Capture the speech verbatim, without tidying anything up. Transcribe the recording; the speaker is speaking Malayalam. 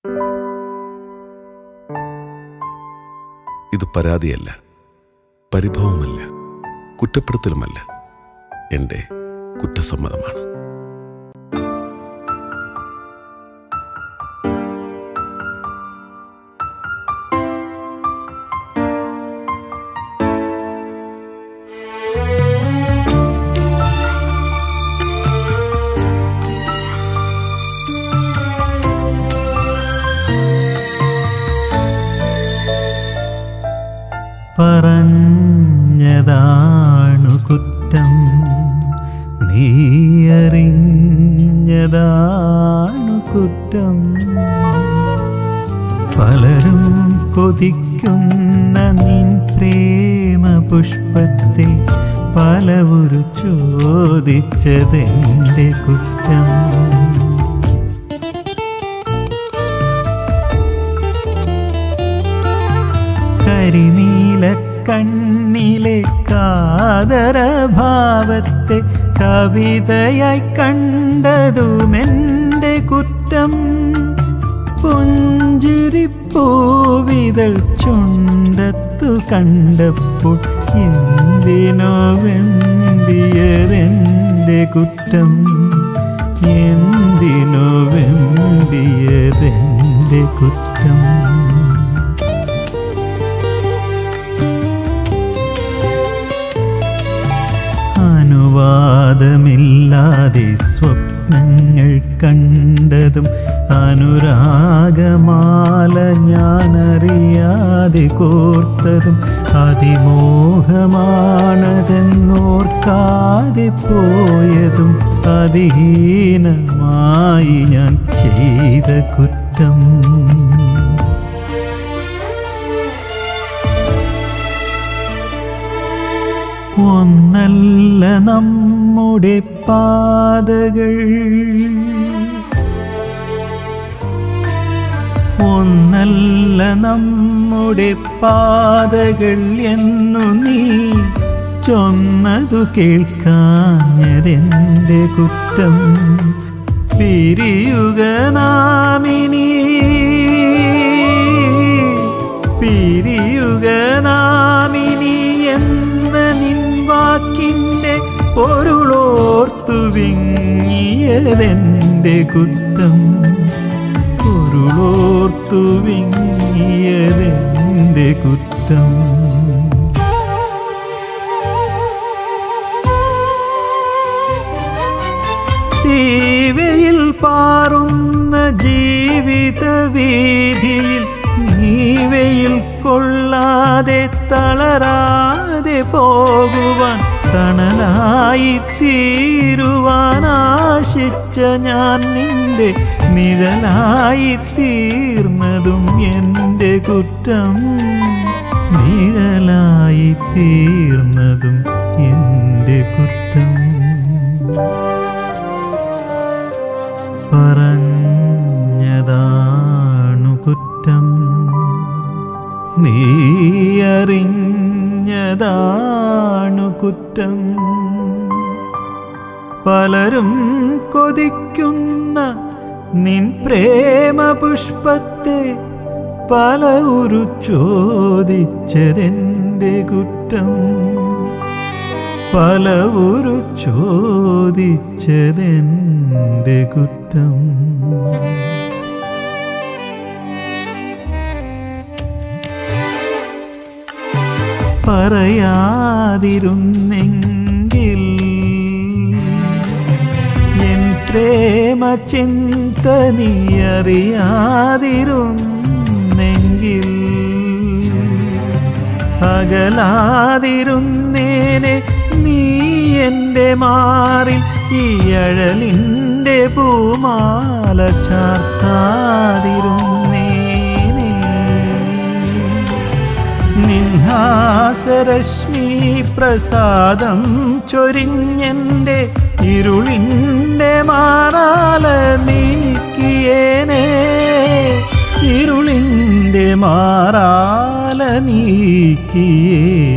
ഇത് പരാതിയല്ല, പരിഭവമല്ല, കുറ്റപ്പെടുത്തലുമല്ല, എൻ്റെ കുറ്റസമ്മതമാണ്. പറഞ്ഞതാണു കുറ്റം, നീയറിഞ്ഞതാണു കുറ്റം. പലരും കൊതിക്കുന്ന നിൻ പ്രേമ പുഷ്പത്തെ പലവരു ചോദിച്ചതെന്റെ കുറ്റം. കരിനീല കണ്ണിലെ കാതരഭാവത്തെ കവിതയായി കണ്ടതുമെന്റെ കുറ്റം. പുഞ്ചിരിപ്പൂവിതൾ ചുണ്ടത്തു കണ്ടപ്പോൾ എന്തിനോ വെമ്പിയതെന്റെ കുറ്റം, എന്തിനോ വെമ്പിയതെന്റെ കുറ്റം. അനുവാദമില്ലാതെ സ്വപ്നങ്ങൾ കണ്ടതും അനുരാഗമാല ഞാനറിയാതെ കോർത്തതും അതിമോഹമാണതെന്നോർക്കാതെ പോയതും അതിഹീനമായി ഞാൻ ചെയ്ത കുറ്റം. ഒന്നല്ല നമ്മുടെ പാതകൾ, ഒന്നല്ല നമ്മുടെ പാതകൾ എന്നു നീ ചൊന്നതു കേൾക്കാഞ്ഞതെന്റെ കുറ്റം. പിരിയുക നാമിനി, പിരിയുക നാമിനി എന്ന നിൻ വാക്കിൻ്റെ പൊരുളോർത്തു വിങ്ങിയതെന്റെ കുറ്റം, പൊരുളോർത്തു വിങ്ങിയതെന്റെ കുറ്റം. തീവയിൽ പാറുന്ന ജീവിത വീതിയിൽ നീവയിൽ കൊള്ളാതെ തളരാതെ പോകുവാൻ തണലായി തീരുവാൻ ആശിച്ച ഞാൻ നിന്റെ നിഴലായി തീർന്നതും എൻ്റെ കുറ്റം, നിഴലായി തീർന്നതും എൻ്റെ കുറ്റം. പറഞ്ഞതാണു കുറ്റം, നീയറിഞ്ഞതാണു കുറ്റം. പലരും കൊതിക്കുന്ന നിൻ പ്രേമ പുഷ്പത്തെ പലവരു ചോദിച്ചതെന്റെ കുറ്റം, പലവരു ചോദിച്ചതെന്റെ കുറ്റം. പറയാതിരുന്നെങ്കിൽ എൻ പ്രേമ ചിന്ത നീ അറിയാതിരുന്നെങ്കിൽ അകലാതിരുന്നേനെ നീ എൻ്റെ മാറിൽ ഈ അഴലിൻ്റെ പൂമാല ചാർത്താതിരുന്നേനെ. നിൻഹാസരശ്മി പ്രസാദം ചൊരിഞ്ഞെൻ്റെ ഇരുളിൻ്റെ മാറാല നീക്കിയേനെ, ഇരുളിൻ്റെ മാറാല നീക്കിയേ